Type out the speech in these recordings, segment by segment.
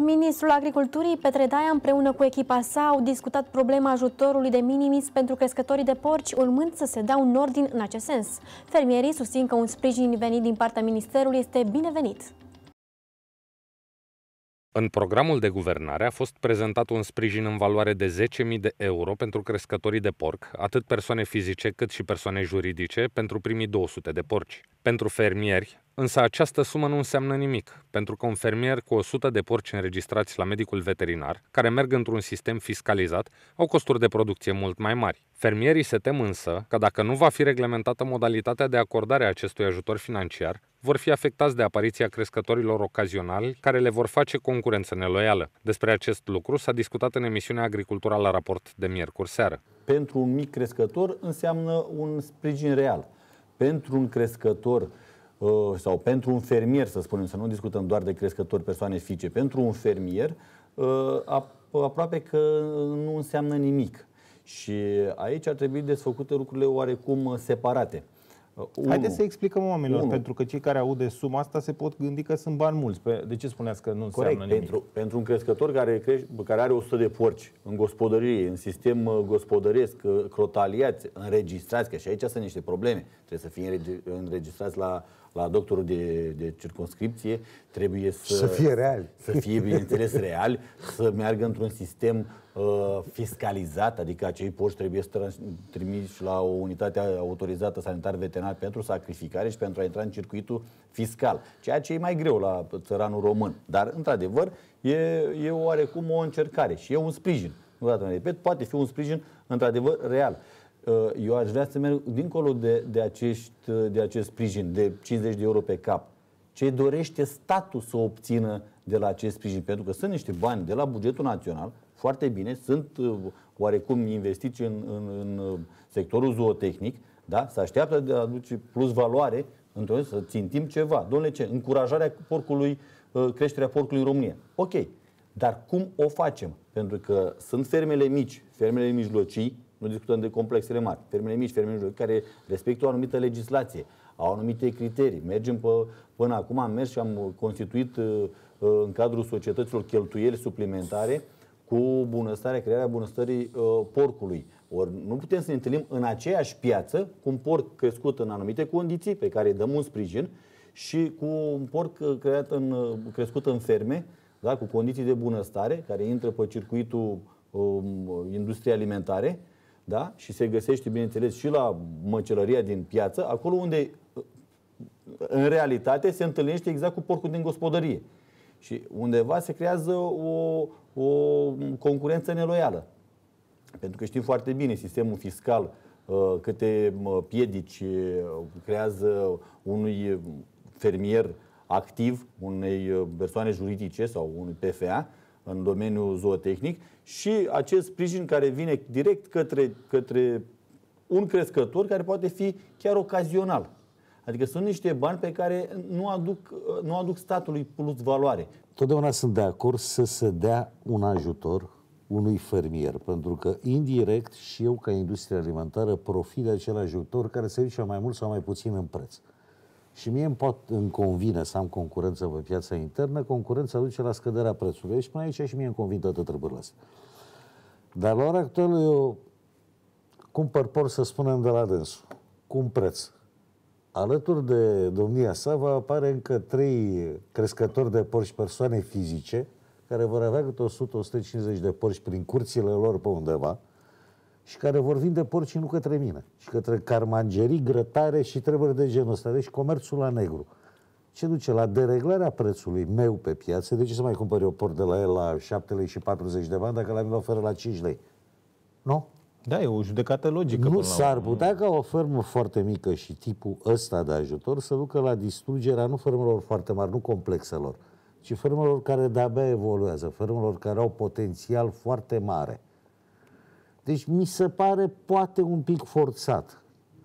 Ministrul Agriculturii, Petre Daia, împreună cu echipa sa, au discutat problema ajutorului de minimis pentru crescătorii de porci, urmând să se dea un ordin în acest sens. Fermierii susțin că un sprijin venit din partea Ministerului este binevenit. În programul de guvernare a fost prezentat un sprijin în valoare de 10.000 de euro pentru crescătorii de porc, atât persoane fizice cât și persoane juridice, pentru primii 200 de porci. Pentru fermieri, însă această sumă nu înseamnă nimic, pentru că un fermier cu 100 de porci înregistrați la medicul veterinar, care merg într-un sistem fiscalizat, au costuri de producție mult mai mari. Fermierii se tem însă că dacă nu va fi reglementată modalitatea de acordare a acestui ajutor financiar, vor fi afectați de apariția crescătorilor ocazionali care le vor face concurență neloială. Despre acest lucru s-a discutat în emisiunea Agricultura la raport de miercuri seară. Pentru un mic crescător înseamnă un sprijin real. Pentru un crescător sau pentru un fermier, să spunem, să nu discutăm doar de crescători, persoane fizice, pentru un fermier aproape că nu înseamnă nimic. Și aici ar trebui desfăcute lucrurile oarecum separate. Haideți să explicăm oamenilor, pentru că cei care aud de suma asta se pot gândi că sunt bani mulți. De ce spuneați că nu înseamnă nimic? Pentru un crescător care are 100 de porci în gospodărie, în sistem gospodăresc, crotaliați, înregistrați, că și aici sunt niște probleme. Trebuie să fie înregistrați la doctorul de circumscripție, trebuie să fie reali. Să fie, bineînțeles, reali, să meargă într-un sistem fiscalizat, adică acei porci trebuie să trimiși la o unitate autorizată sanitar-veterinar pentru sacrificare și pentru a intra în circuitul fiscal, ceea ce e mai greu la țăranul român. Dar, într-adevăr, e oarecum o încercare și e un sprijin. Nu dată mai repet, poate fi un sprijin, într-adevăr, real. Eu aș vrea să merg dincolo de acest sprijin de 50 de euro pe cap. Ce dorește statul să obțină de la acest sprijin? Pentru că sunt niște bani de la bugetul național, foarte bine, sunt oarecum investiți în sectorul zootehnic, da? Se așteaptă de a aduce plus valoare, să țintim ceva. Dom'le, ce? Încurajarea porcului, creșterea porcului în România. Ok, dar cum o facem? Pentru că sunt fermele mici, fermele mijlocii, nu discutăm de complexele mari, fermele mici, fermele mijlocii, care respectă o anumită legislație, au anumite criterii. Mergem până acum, am mers și am constituit în cadrul societăților cheltuieli suplimentare cu bunăstarea, crearea bunăstării porcului. Ori nu putem să ne întâlnim în aceeași piață cu un porc crescut în anumite condiții, pe care îi dăm un sprijin, și cu un porc crescut în ferme, da, cu condiții de bunăstare, care intră pe circuitul industriei alimentare, da, și se găsește, bineînțeles, și la măcelăria din piață, acolo unde, în realitate, se întâlnește exact cu porcul din gospodărie. Și undeva se creează o concurență neloială. Pentru că știm foarte bine sistemul fiscal câte piedici creează unui fermier activ, unei persoane juridice sau unui PFA în domeniul zootehnic, și acest sprijin care vine direct către un crescător, care poate fi chiar ocazional. Adică sunt niște bani pe care nu aduc statului plus valoare. Totdeauna sunt de acord să se dea un ajutor unui fermier, pentru că indirect și eu ca industrie alimentară profit de acel ajutor care se duce mai mult sau mai puțin în preț. Și mie îmi convine să am concurență pe piața internă, concurența duce la scăderea prețului. Și până aici și mie îmi convin toate treburile astea. Dar la ora actuală eu cumpăr porc, să spunem, de la dânsul, cu un preț. Alături de domnia sa va apare încă 3 crescători de porci, persoane fizice, care vor avea câte 100-150 de porci prin curțile lor pe undeva și care vor vinde porci nu către mine, ci către carmangerii, grătare și treburi de genul ăsta. Deci comerțul la negru. Ce duce la dereglarea prețului meu pe piață. De ce să mai cumpăr eu porc de la el la 7 lei și 40 de bani dacă la mine oferă la 5 lei? Nu? Da, e o judecată logică. Nu s-ar putea ca o fermă foarte mică și tipul ăsta de ajutor să ducă la distrugerea nu fermelor foarte mari, nu complexelor, ci fermelor care de-abia evoluează, fermelor care au potențial foarte mare. Deci mi se pare poate un pic forțat.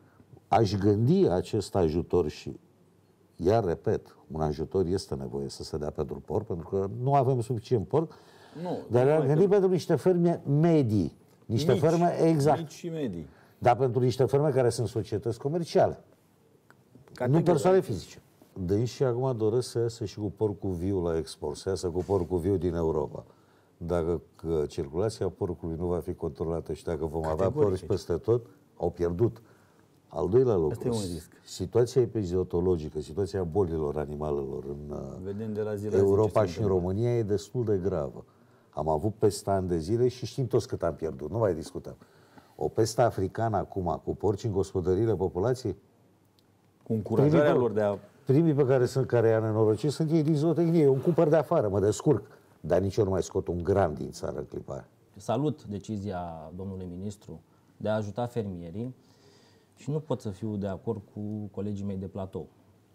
Aș gândi acest ajutor și, iar repet, un ajutor este nevoie să se dea pentru porc, pentru că nu avem suficient porc, dar ar gândi pentru niște ferme medii. Niște ferme, exact. Mici și medii. Dar pentru niște ferme care sunt societăți comerciale. Nu persoane fizice. Dânsii acum doresc să iasă și cu porcul viu la export, să iasă cu porcul viu din Europa. Dacă circulația porcului nu va fi controlată și dacă vom avea porci peste tot, au pierdut. Al doilea lucru, situația epiziootologică, situația bolilor animalelor în de la zi la Europa și în România e destul de gravă. Am avut peste ani de zile și știm toți cât am pierdut, nu mai discutăm. O peste africană acum, cu porci în gospodăriile populației? Cu încurajarea lor de a... Primii pe care i-a nenorocit sunt ei din zootehnie. Eu îmi cumpăr de afară, mă descurc. Dar nici eu nu mai scot un gram din țară în clipa aia. Salut decizia domnului ministru de a ajuta fermierii și nu pot să fiu de acord cu colegii mei de platou.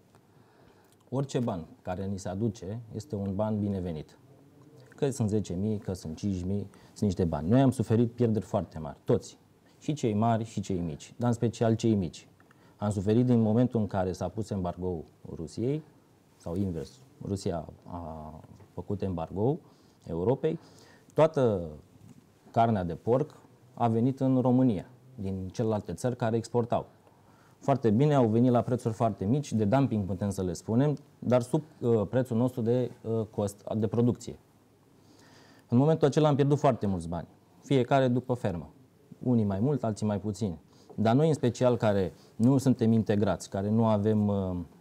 Orice ban care ni se aduce este un ban binevenit. Că sunt 10.000, că sunt 5.000, sunt niște bani. Noi am suferit pierderi foarte mari, toți. Și cei mari și cei mici, dar în special cei mici. Am suferit din momentul în care s-a pus embargo Rusiei, sau invers, Rusia a făcut embargo Europei, toată carnea de porc a venit în România, din celelalte țări care exportau. Foarte bine, au venit la prețuri foarte mici, de dumping putem să le spunem, dar sub prețul nostru de cost de producție. În momentul acela am pierdut foarte mulți bani, fiecare după fermă. Unii mai mult, alții mai puțini. Dar noi, în special, care nu suntem integrați, care nu avem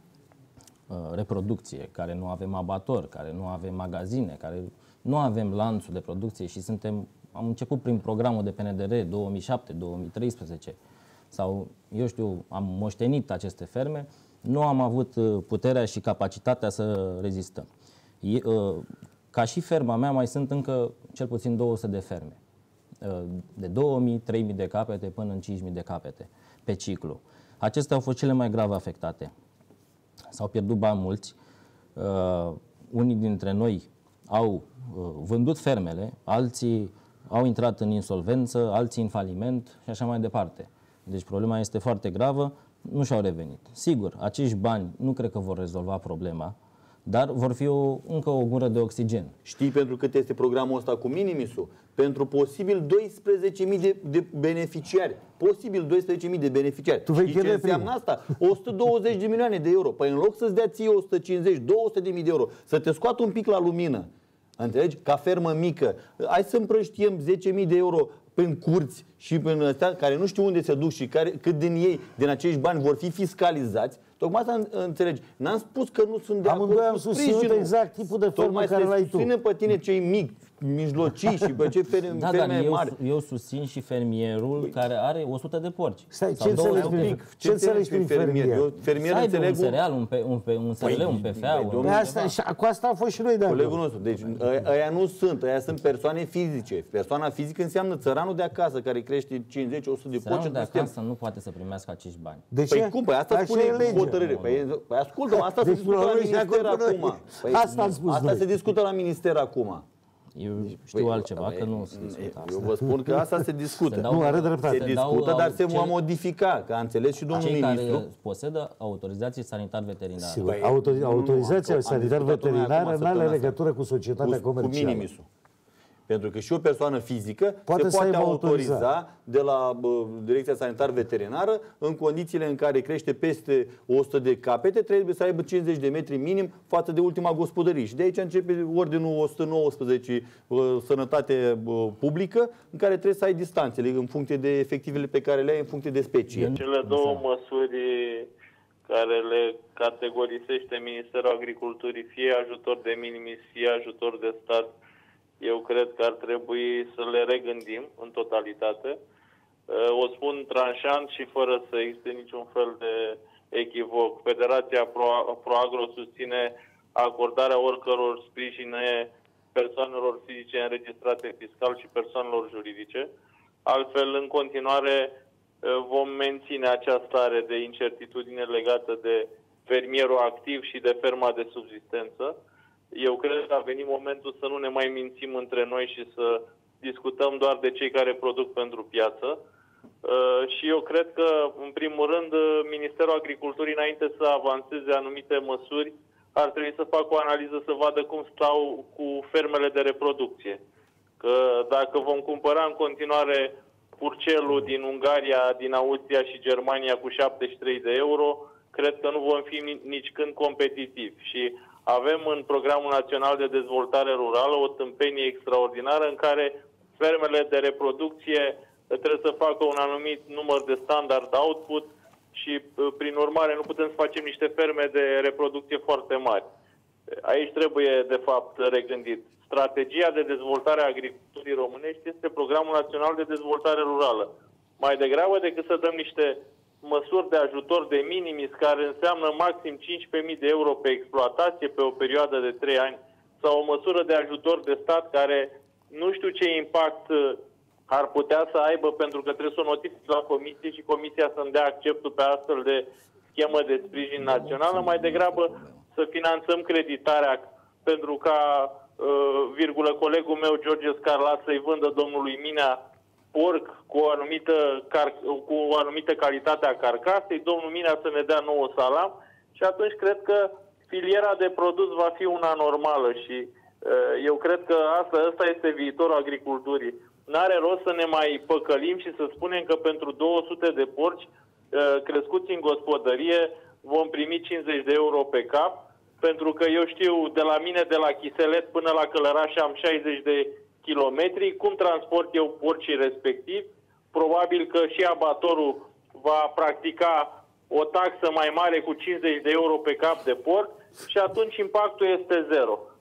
reproducție, care nu avem abator, care nu avem magazine, care nu avem lanțul de producție și am început prin programul de PNDR 2007-2013 sau, eu știu, am moștenit aceste ferme, nu am avut puterea și capacitatea să rezistăm. Ca și ferma mea mai sunt încă cel puțin 200 de ferme, de 2.000, 3.000 de capete până în 5.000 de capete pe ciclu. Acestea au fost cele mai grave afectate. S-au pierdut bani mulți, unii dintre noi au vândut fermele, alții au intrat în insolvență, alții în faliment și așa mai departe. Deci problema este foarte gravă, nu și-au revenit. Sigur, acești bani nu cred că vor rezolva problema, dar vor fi încă o gură de oxigen. Știi pentru cât este programul ăsta cu minimisul? Pentru posibil 12.000 de beneficiari. Posibil 12.000 de beneficiari. Știi ce înseamnă asta? 120 de milioane de euro. Păi în loc să-ți dea ție 150, 200.000 de euro, să te scoată un pic la lumină, înțelegi? Ca fermă mică. Hai să împrăștiem 10.000 de euro prin curți și prin astea care nu știu unde se duc și cât din ei, din acești bani, vor fi fiscalizați. Tocmai asta înțelegi. N-am spus că nu sunt de acord am susținut exact tipul de fermă care l-ai tu. Susține pe tine cei mici, mijlocii și pe cei ferme mari. Eu susțin și fermierul care are 100 de porci. Stai, ce înțelegi prin fermier? Fermier să aibă înțeleg un cereal, un SRL, un PFA. Cu asta am fost și noi de acord. Colegul nostru. Deci ăia nu sunt, ăia sunt persoane fizice. Persoana fizică înseamnă țăranul de acasă care crește 50-100 de porci. Țăranul de acasă nu poate să primească acești bani. De ce? Păi cum? Păi asta spune hotărâre. Păi ascultă-mă, asta se discută la minister acum. Asta se discută la minister acum. Eu știu altceva, că nu se discută asta. Eu vă spun că asta se discută. Nu, are dreptate. Se discută, dar se va modifica, că a înțeles și domnul ministru. Cei care posedă autorizație sanitar-veterinară. Sigur, autorizația sanitar-veterinară nu are legătură cu societatea comercială. Cu minimisul. Pentru că și o persoană fizică se poate autoriza de la Direcția Sanitar-Veterinară în condițiile în care crește peste 100 de capete, trebuie să aibă 50 de metri minim față de ultima gospodărie. Și de aici începe ordinul 119 Sănătate Publică, în care trebuie să ai distanțele în funcție de efectivele pe care le ai, în funcție de specie. Cele două măsuri care le categorisește Ministerul Agriculturii, fie ajutor de minimis, fie ajutor de stat, eu cred că ar trebui să le regândim în totalitate. O spun tranșant și fără să existe niciun fel de echivoc. Federația Proagro susține acordarea oricăror sprijine persoanelor fizice înregistrate fiscal și persoanelor juridice. Altfel, în continuare, vom menține acea stare de incertitudine legată de fermierul activ și de ferma de subzistență. Eu cred că a venit momentul să nu ne mai mințim între noi și să discutăm doar de cei care produc pentru piață. Și eu cred că, în primul rând, Ministerul Agriculturii, înainte să avanseze anumite măsuri, ar trebui să facă o analiză să vadă cum stau cu fermele de reproducție. Că dacă vom cumpăra în continuare purcelul din Ungaria, din Austria și Germania cu 73 de euro, cred că nu vom fi nici când competitivi. Și avem în Programul Național de Dezvoltare Rurală o tâmpenie extraordinară în care fermele de reproducție trebuie să facă un anumit număr de standard output și, prin urmare, nu putem să facem niște ferme de reproducție foarte mari. Aici trebuie, de fapt, regândit. Strategia de dezvoltare a agriculturii românești este Programul Național de Dezvoltare Rurală. Mai degrabă decât să dăm niște măsuri de ajutor de minimis, care înseamnă maxim 15.000 de euro pe exploatație pe o perioadă de 3 ani, sau o măsură de ajutor de stat care nu știu ce impact ar putea să aibă, pentru că trebuie să o notifici la comisie și comisia să-mi dea acceptul pe astfel de schemă de sprijin națională, mai degrabă să finanțăm creditarea pentru ca, colegul meu George Scarlat să-i vândă domnului Minea porc cu o anumită calitate a carcasei, domnul Minea să ne dea nouă salam și atunci cred că filiera de produs va fi una normală și eu cred că asta este viitorul agriculturii. N-are rost să ne mai păcălim și să spunem că pentru 200 de porci crescuți în gospodărie vom primi 50 de euro pe cap, pentru că eu știu, de la mine, de la Chiselet până la Călăraș am 60 de kilometri, cum transport eu porcii respectiv? Probabil că și abatorul va practica o taxă mai mare cu 50 de euro pe cap de porc și atunci impactul este zero.